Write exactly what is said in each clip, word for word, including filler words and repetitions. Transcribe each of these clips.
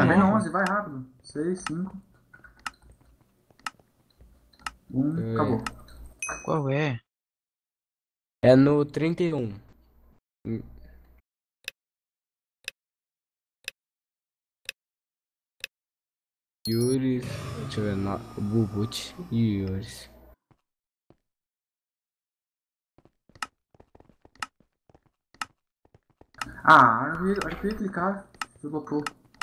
Também no nova? onze, vai rápido. seis, cinco, um, É, acabou. Qual é? é no trinta e um. Yuri, deixa eu ver, no, Bubut e Yuri. Ah, eu ia, eu ia clicar. Flopou.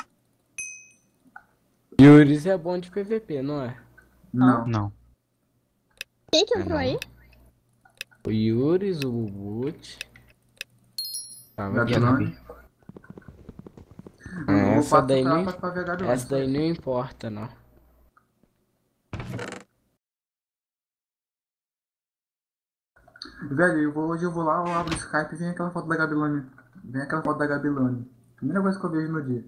Yuri é bom de P V P, não é? Não. Não. Quem que É entrou aí? não. O Yuri, o Bubut. Tava E aqui. a Gabi? Gabilone. Eu vou Essa passar daí pra, não, pra, pra ver a Gabilone. essa daí não importa, não. Velho, eu vou, hoje eu vou lá, eu abro o Skype e vem aquela foto da Gabilone. Vem aquela foto da Gabilone. Primeira coisa que eu vejo no dia.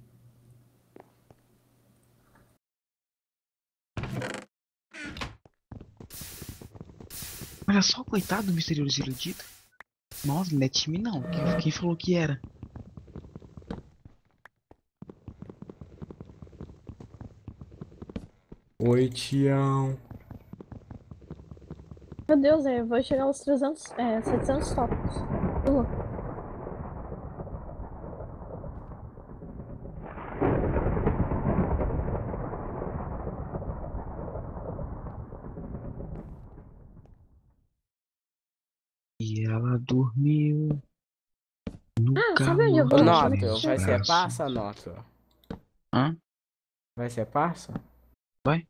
Olha só, coitado do misterioso iludido. Nossa, não é time não. Quem, quem falou que era? Oi, Tião. Meu Deus, eu vou chegar aos trezentos, é, setecentos tópicos. Uh, E ela dormiu no Ah, sabe onde eu calor vou? Ô, dos Eu vou Noto, meus assistir. vai ser braços. parça, Noto? Hã? Vai ser parça? Vai?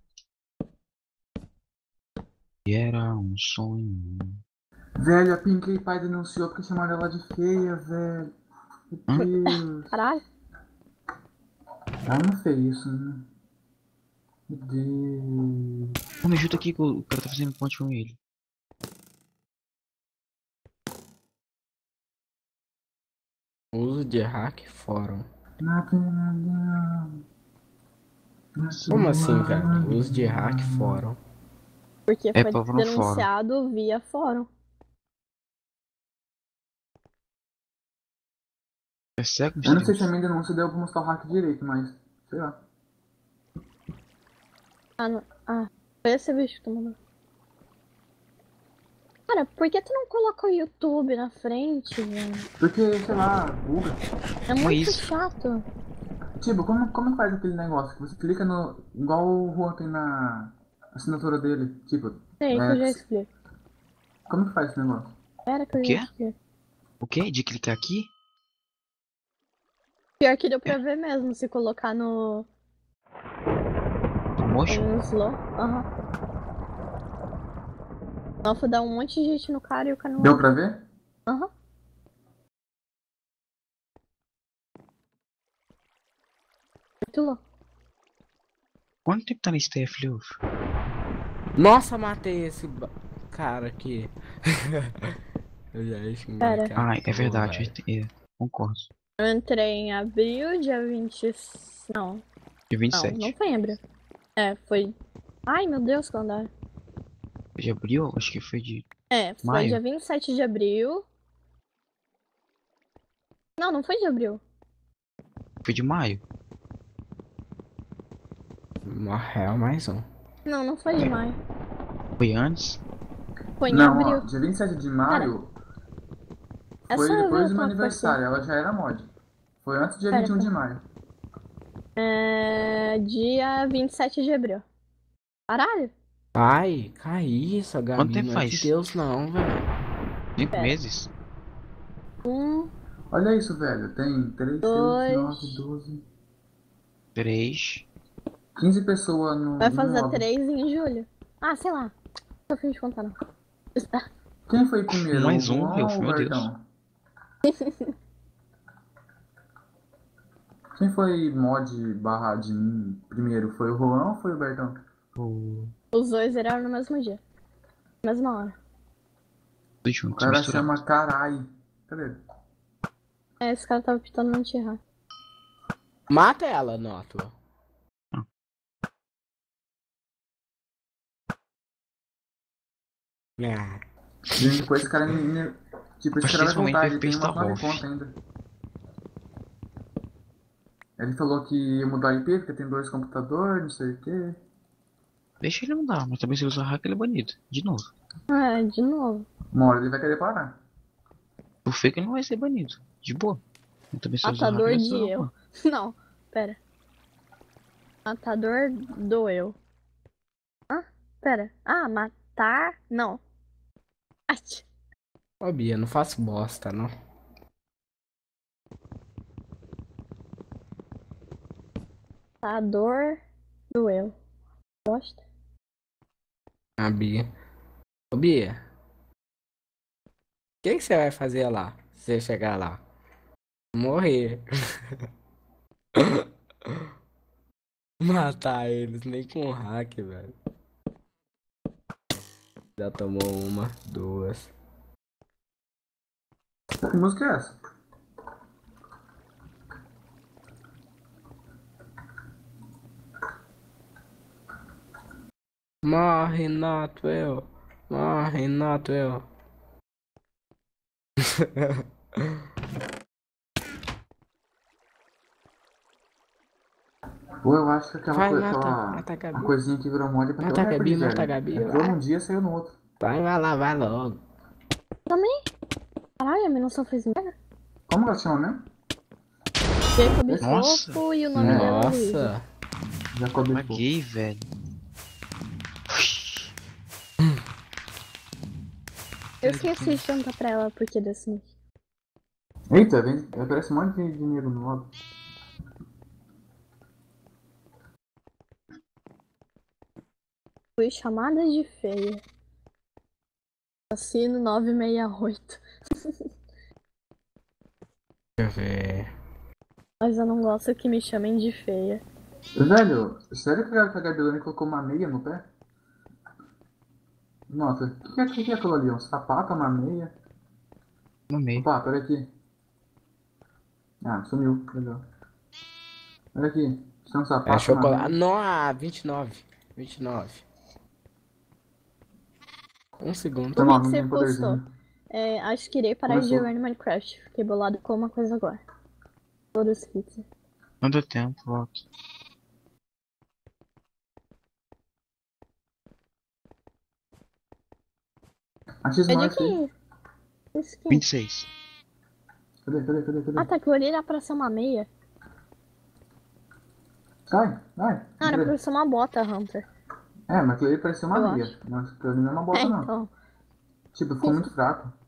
E era um sonho. Velho, a Pinkie Pie denunciou porque chamaram ela de feia, velho. Hã? Meu Deus. Caralho. Ela não fez isso, né? Meu Deus. Ô, me ajuda aqui que o cara tá fazendo ponte com ele. Uso de hack fórum. Na pena não. Na Como assim, sua velho? Uso de hack vida. fórum. Porque É foi prova no fórum. denunciado via fórum. É cego, Eu não sei se a misterioso? minha denúncia deu pra mostrar o hack direito, mas sei lá. Ah, não. Ah, foi esse bicho que tu mandou. Cara, por que tu não coloca o YouTube na frente, velho? Porque, sei lá, buga. É muito isso. chato. Tipo, como, como que faz aquele negócio? Que você clica no. Igual o Juan tem na assinatura dele. Tipo, Sei que eu já é, explico. como que faz esse negócio? Espera que eu O já quê? explico. O quê? De clicar aqui? Pior que deu pra ver mesmo, se colocar no. No motion? no slow. Aham. Nossa, dá um monte de gente no cara e o cara não. Deu pra ver? Aham. Muito louco. Quanto tempo tá nesse T F, Leof? Nossa, matei esse ba- cara aqui. Eu já ia xingar Pera. aquela Ah, é porra, verdade. velho. É, concordo. Eu entrei em abril, dia vinte. Não, Dia vinte e não, sete. não foi em abril. É, foi. Ai, meu Deus, quando é? De abril? Acho que foi de É, foi maio. dia vinte e sete de abril. Não, não foi de abril. Foi de maio. Morreu mais um. Não, não foi de maio. Foi antes? Foi em Não, abril. ó, dia vinte e sete de maio É foi só eu depois ver do meu como foi aniversário, ela já era mod. Foi antes do dia Pera, vinte e um de pera. maio. É. Dia vinte e sete de abril. Caralho? Ai, caí isso, Gabi. Quanto tempo Não é de faz? Deus, não, velho. Cinco Pera. meses? Um, Olha isso, velho. Tem três, Dois. seis, nove, doze. Três. quinze pessoas no, vai no fazer lobby. três em julho. Ah, sei lá. Não tô fim de contar, não. Quem foi primeiro? Mais o um, Juan meu, ou o meu Deus. Bertão? Quem foi mod barra admin primeiro? Foi o Juan ou foi o Bertão? O... Os dois viraram no mesmo dia. Mesma hora. Tudo O junto, cara misturado. chama Carai. Cadê? É, esse cara tava pitando não te errar. Mata ela, Noto. Ah. Ah. Gente, depois esse cara. me- Tipo, esse Acho cara que vai esse momento voltar, o ele tem F P S tá umas nove off. contas ainda. Ele falou que ia mudar a I P, porque tem dois computadores, não sei o quê. Deixa ele mudar, mas também se ele usar hack ele é banido. De novo. Ah, de novo. Uma hora ele vai querer parar. Por fake ele não vai ser banido. De boa. Mas também se ele usar hack Matador ele vai de ser eu. Não, pera. Matador do eu. Ah, pera. Ah, matar. Não. Ai, Ô, Bia, não faço bosta, não. matador do eu. Gosta? A Bia. Ô, Bia, o que que você vai fazer lá? Se você chegar lá? Morrer. Matar eles, nem com hack, velho. Já tomou uma, duas. Que música é essa? Morre, not well. Morre, not well. Pô, eu acho que aquela, Vai, coi- mata. aquela Mata a a Gabi. coisinha que virou mod é pra ter o Mata a Gabi, recorde, mata a velho. Gabi. Entrou Vai, num dia, saiu no outro. vai, vai lá, vai logo. Também? Caralho, a minha não só fez merda. Como ela chama mesmo? Jacob Nossa. Fofo e o nome dela é Luísa. Nossa. Jacob Fofo. Paguei, velho. Eu esqueci de perguntar pra ela por que desse nick. Eita, vem, aparece um monte de dinheiro no lado. Fui chamada de feia. Assino nove seis oito. Deixa eu ver. Mas eu não gosto que me chamem de feia. Velho, sério que a que a Gabrielane colocou uma meia no pé? Nossa, o que, que, é- que, que é aquilo ali? Um sapato, uma meia? No meio. Opa, pera aqui. Ah, sumiu, legal. Olha aqui, isso é um sapato, É uma chocolate. meia. Não, ah, vinte e nove. vinte e nove. Um segundo. Tá O bom, que não você tem postou? poderzinho. É, acho que irei parar de Começou. jogar no Minecraft. Fiquei bolado com uma coisa agora. Todos os hits. Não deu tempo, volta. A É de X-Mark, quem? Isso quem? vinte e seis. cadê, cadê, cadê, cadê? Ah, tá. Aquilo ali era pra ser uma meia. Sai, vai. Ah, era cadê? pra ser uma bota, Hunter. É, mas aquilo ali parecia uma Eu meia. acho. Mas aquilo ali não é uma bota, É, não. então. Tipo, ficou muito fraco.